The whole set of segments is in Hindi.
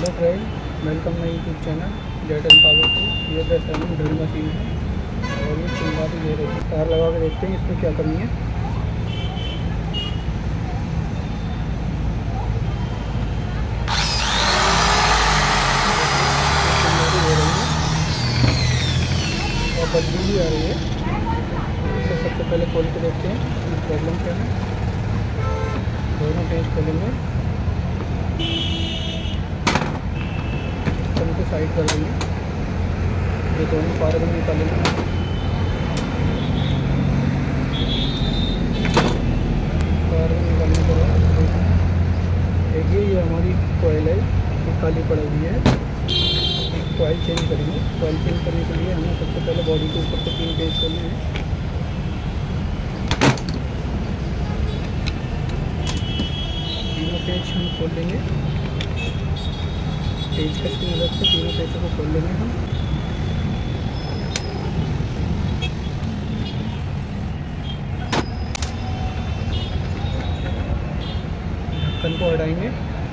Hello friend, welcome my YouTube channel Jaden Power two. ये 10 mm ड्रिल मशीन है और ये चिंगा भी दे रही है। तार लगा के देखते हैं इसमें क्या कमी है। और बदबू भी आ रही है। इसे सबसे पहले खोल के देखते हैं इसमें प्रॉब्लम क्या है। दोनों पेज खोलेंगे, उनको साइड कर लेंगे। ये दोनों कार्बन निकालेंगे। कार्बन निकालने के बाद देखिए ये हमारी कॉइल है, ये खाली पड़ी हुई है। कॉइल चेंज करेंगे। कॉइल चेंज करने के लिए हमें सबसे पहले बॉडी के ऊपर से 3 पेज खोलने हैं। तीनों पेज हम खोल लेंगे। पेज कट की मदद से तीनों पेजों को खोल लेंगे हम। ढक्कन को हटाएंगे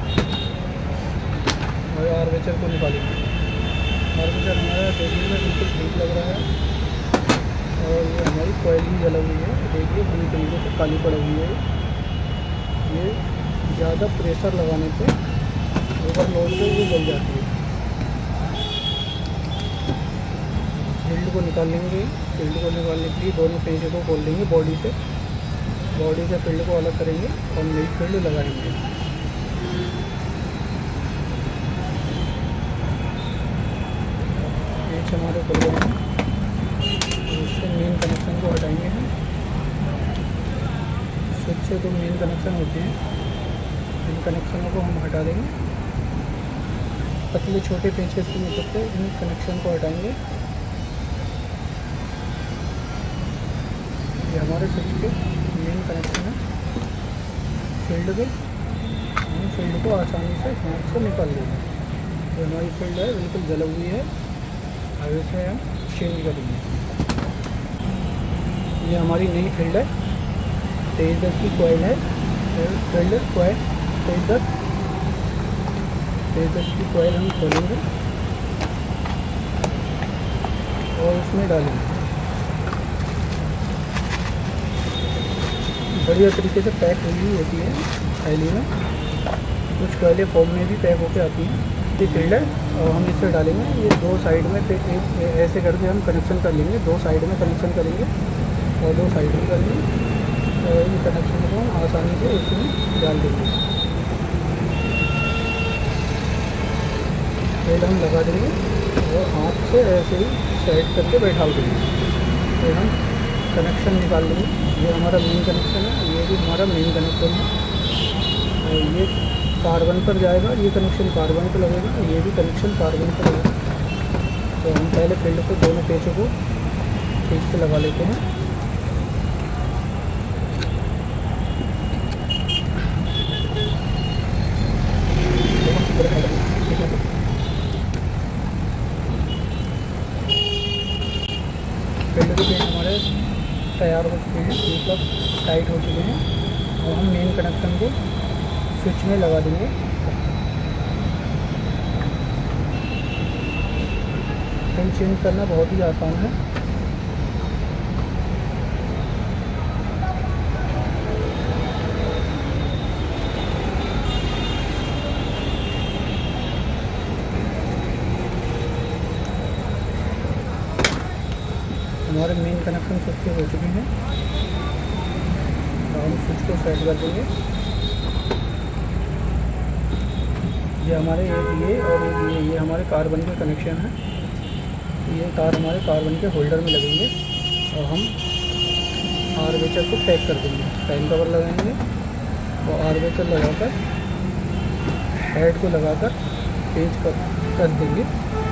और आर्मेचर को निकालेंगे। आर्मेचर हमारा देखने में बिल्कुल ठीक लग रहा है और ये हमारी कॉइल भी जला हुई है। देखिए पूरी तरीके से काली पड़ी हुई है। ये ज़्यादा प्रेशर लगाने पे ओवरलोड पे ये जल जाती है। फील्ड को निकाल लेंगे। फील्ड को निकालने के लिए दोनों पेजों को खोल लेंगे बॉडी से फील्ड को अलग करेंगे और नई फील्ड लगाएंगे। पेज हमारे खुल गए हैं। इससे मेन कनेक्शन को हटाएंगे हम। स्विच से 2 मेन कनेक्शन होते हैं, इन कनेक्शनों को हम हटा देंगे। पतले छोटे पेंचेस की मदद से इन कनेक्शन को हटाएंगे। ये हमारे स्विच के मेन कनेक्शन है फील्ड के। हम फील्ड को आसानी से हाथ से निकाल देंगे। जो हमारी फील्ड है बिल्कुल जल हुई है। अब इसे हम चेंज करेंगे। ये हमारी नई फील्ड है। 2310 की कॉइल है। फील्ड कॉइल 2310 की कॉइल हम खोलेंगे और उसमें डालेंगे। बढ़िया तरीके से पैक हुई होती है थैली में। कुछ कॉइलें फॉर्म में भी पैक होकर आती हैं। ये फील्ड है और हम इसे डालेंगे। ये 2 साइड में ऐसे करके हम कनेक्शन कर लेंगे। 2 साइड में कनेक्शन करेंगे और 2 साइड में करेंगे और इन कनेक्शन को हम आसानी से इसमें डाल देंगे। फील्ड हम लगा देंगे और हाथ से ऐसे ही साइड करके बैठा देंगे। फिर हम कनेक्शन निकाल लेंगे। ये हमारा मेन कनेक्शन है, ये भी हमारा मेन कनेक्शन है। और ये कार्बन पर जाएगा, ये कनेक्शन कार्बन पर लगेगा, ये भी कनेक्शन कार्बन पर लगेगा। तो हम पहले फील्ड को दोनों पेचों को ठीक से लगा लेते हैं। फील्ड के पेज हमारे तैयार हो चुके हैं, मतलब टाइट हो चुके हैं। और हम मेन कनेक्शन को स्विच में लगा देंगे। पिन चेंज करना बहुत ही आसान है। हमारे मेन कनेक्शन स्विच से हो चुके हैं। हम स्विच को सेट कर देंगे। ये हमारे एक ये और एक ये हमारे कार्बन के कनेक्शन है। ये तार हमारे कार्बन के होल्डर में लगेंगे और हम आर्मेचर को पैक कर देंगे। टाइम कवर लगाएंगे और आर्मेचर लगाकर हेड को लगाकर पेंच कर देंगे।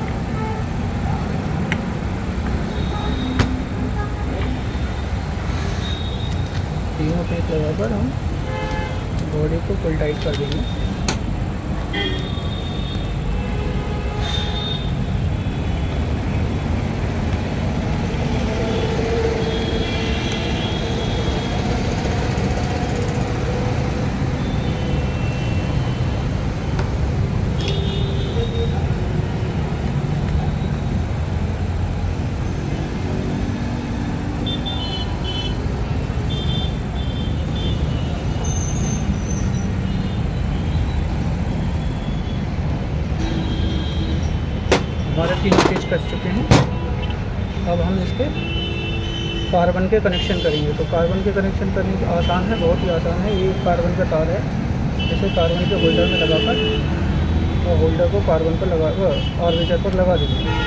तीनों पेंच लगाकर हम बॉडी को फुल टाइट कर देंगे। हमारे 3 पेज कस चुके हैं। अब हम इस पर कार्बन के कनेक्शन करेंगे। तो कार्बन के कनेक्शन करने आसान है, बहुत ही आसान है। ये कार्बन का तार है, इसे कार्बन के होल्डर में लगाकर और होल्डर को कार्बन पर लगा आर्मेचर पर लगा देंगे।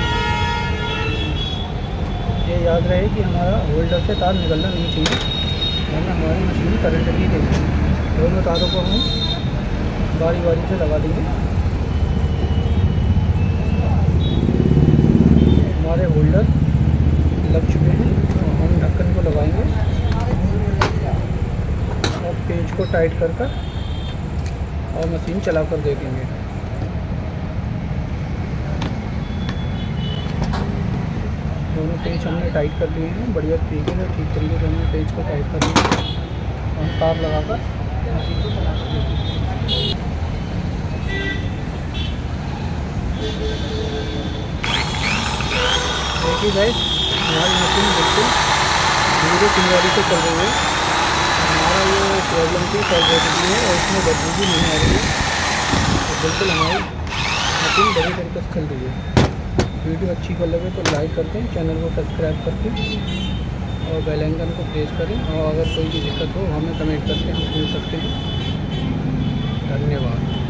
ये याद रहे कि हमारा होल्डर से तार निकलना नहीं चाहिए, वरना हमारी मशीन करंट नहीं देगी। दोनों तारों को हम बारी बारी से लगा देंगे। हमारे होल्डर लग चुके हैं, तो हम ढक्कन को लगाएंगे और पेज को टाइट कर और मशीन चला कर देखेंगे। दोनों पेज हमने टाइट कर लिए हैं बढ़िया तरीके से। ठीक तरीके से हमने पेज को टाइट कर लिया और हम तार लगाकर मशीन को चला कर देंगे। देखिए गाइस, हमारी मशीन बिल्कुल धीरे चिंगारी से चल रही है। हमारा ये प्रॉब्लम थी सॉल्व हो चुकी है और इसमें बदबू भी नहीं आ रही है। तो बिल्कुल हमारी मशीन बढ़िया तरीके से चल रही है। वीडियो अच्छी को लगे तो लाइक कर दें, चैनल को सब्सक्राइब करके और बेल आइकन को प्रेस करें। और अगर कोई भी दिक्कत हो हमें कमेंट करके हम पूछ सकते हैं। धन्यवाद।